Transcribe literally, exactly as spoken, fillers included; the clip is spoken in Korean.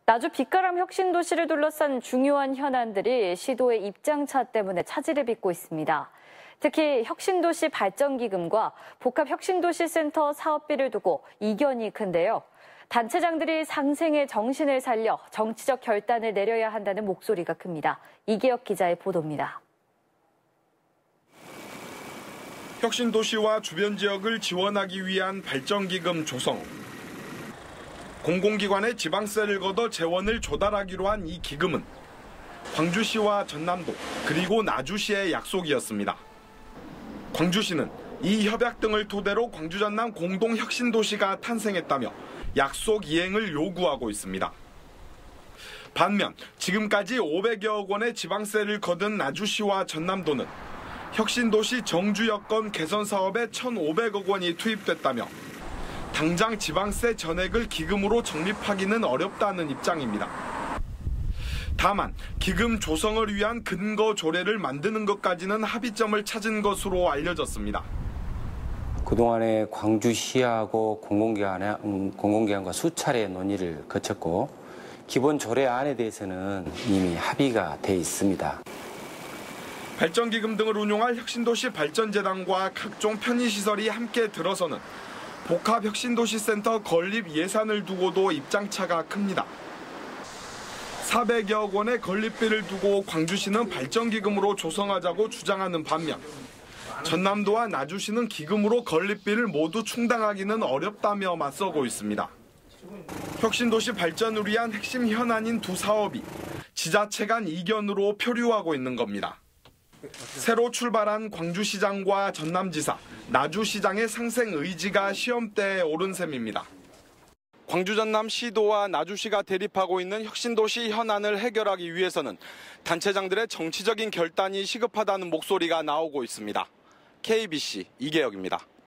나주 빛가람 혁신도시를 둘러싼 중요한 현안들이 시도의 입장차 때문에 차질을 빚고 있습니다. 특히 혁신도시 발전기금과 복합혁신도시센터 사업비를 두고 이견이 큰데요. 단체장들이 상생의 정신을 살려 정치적 결단을 내려야 한다는 목소리가 큽니다. 이계혁 기자의 보도입니다. 혁신도시와 주변 지역을 지원하기 위한 발전기금 조성. 공공기관의 지방세를 걷어 재원을 조달하기로 한 이 기금은 광주시와 전남도 그리고 나주시의 약속이었습니다. 광주시는 이 협약 등을 토대로 광주 전남 공동혁신도시가 탄생했다며 약속 이행을 요구하고 있습니다. 반면 지금까지 오백여억 원의 지방세를 거둔 나주시와 전남도는 혁신도시 정주 여건 개선 사업에 천오백억 원이 투입됐다며 당장 지방세 전액을 기금으로 적립하기는 어렵다는 입장입니다. 다만 기금 조성을 위한 근거 조례를 만드는 것까지는 합의점을 찾은 것으로 알려졌습니다. 그동안에 광주시하고 공공기관에, 음, 공공기관과 수차례 논의를 거쳤고 기본 조례안에 대해서는 이미 합의가 돼 있습니다. 발전기금 등을 운용할 혁신도시 발전재단과 각종 편의시설이 함께 들어서는 복합혁신도시센터 건립 예산을 두고도 입장차가 큽니다. 사백여억 원의 건립비를 두고 광주시는 발전기금으로 조성하자고 주장하는 반면 전남도와 나주시는 기금으로 건립비를 모두 충당하기는 어렵다며 맞서고 있습니다. 혁신도시 발전을 위한 핵심 현안인 두 사업이 지자체 간 이견으로 표류하고 있는 겁니다. 새로 출발한 광주시장과 전남지사, 나주시장의 상생 의지가 시험대에 오른 셈입니다. 광주 전남 시도와 나주시가 대립하고 있는 혁신도시 현안을 해결하기 위해서는 단체장들의 정치적인 결단이 시급하다는 목소리가 나오고 있습니다. 케이비씨 이계혁입니다.